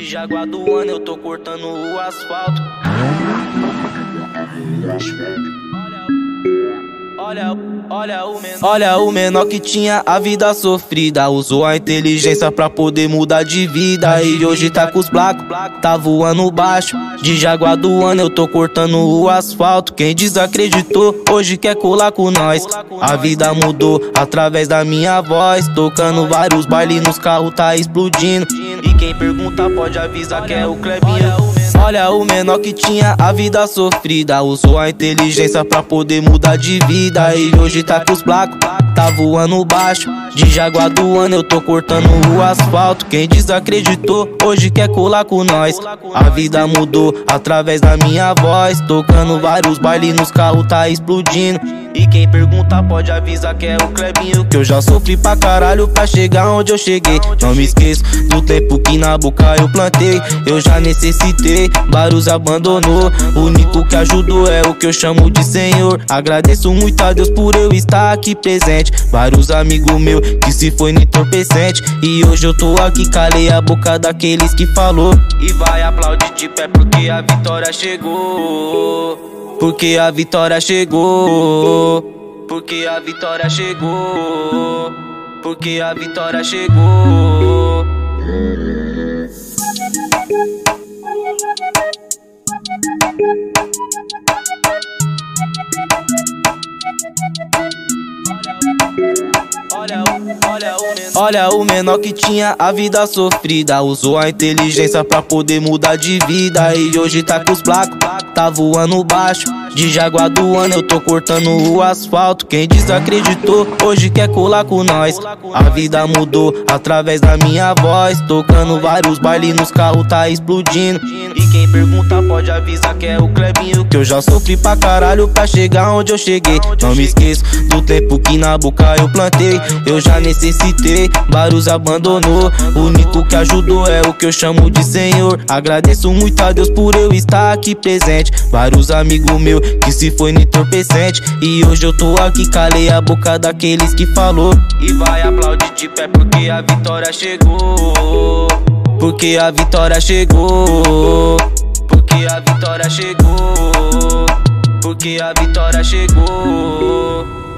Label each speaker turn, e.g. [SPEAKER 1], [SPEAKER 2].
[SPEAKER 1] Jaguaduana, eu tô cortando o asfalto. Olha o menor que tinha a vida sofrida, usou a inteligência pra poder mudar de vida. E hoje tá com os blacos, tá voando baixo. De Jaguaduana eu tô cortando o asfalto. Quem desacreditou, hoje quer colar com nós. A vida mudou através da minha voz, tocando vários bailes nos carros, tá explodindo. E quem pergunta pode avisar que é o Clebinho. Olha o menor que tinha a vida sofrida, usou a inteligência pra poder mudar de vida. E hoje tá com os blacos, tá voando baixo. De Jaguaduana eu tô cortando o asfalto. Quem desacreditou, hoje quer colar com nós. A vida mudou através da minha voz, tocando vários bailes nos carros, tá explodindo. E quem pergunta pode avisar que é o Clebinho, que eu já sofri pra caralho pra chegar onde eu cheguei. Não me esqueço do tempo que na boca eu plantei. Eu já necessitei, vários abandonou. O único que ajudou é o que eu chamo de Senhor. Agradeço muito a Deus por eu estar aqui presente. Vários amigos meus que se foi no entorpecente. E hoje eu tô aqui, calei a boca daqueles que falou. E vai aplaudir de pé porque a vitória chegou. Porque a vitória chegou. Porque a vitória chegou. Porque a vitória chegou. Olha o menor que tinha a vida sofrida, usou a inteligência pra poder mudar de vida. E hoje tá com os blacos, tá voando baixo. De Jaguaduana eu tô cortando o asfalto. Quem desacreditou, hoje quer colar com nós. A vida mudou através da minha voz, tocando vários bailes nos carros, tá explodindo. E quem pergunta pode avisar que é o Clebinho, que eu já sofri pra caralho pra chegar onde eu cheguei. Não me esqueço do tempo que na boca eu plantei. Eu já necessitei, vários abandonou. O único que ajudou é o que eu chamo de Senhor. Agradeço muito a Deus por eu estar aqui presente. Vários amigos meus que se foi no entorpecente. E hoje eu tô aqui, calei a boca daqueles que falou. E vai aplaudir de pé porque a vitória chegou. Porque a vitória chegou. Porque a vitória chegou. Porque a vitória chegou.